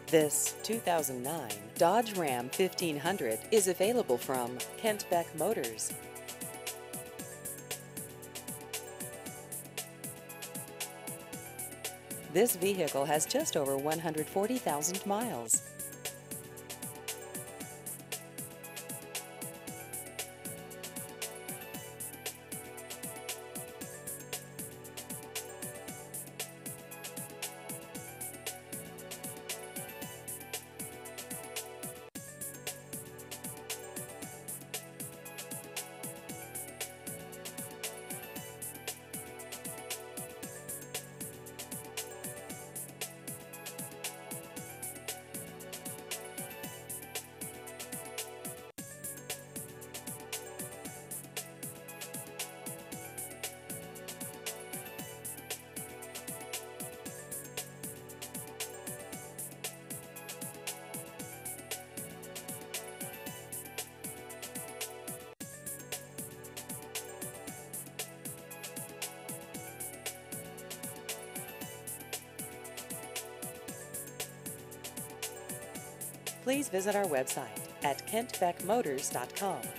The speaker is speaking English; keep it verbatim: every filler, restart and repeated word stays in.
This two thousand nine Dodge Ram fifteen hundred is available from Kent Beck Motors. This vehicle has just over one hundred forty thousand miles. Please visit our website at kent beck motors dot com.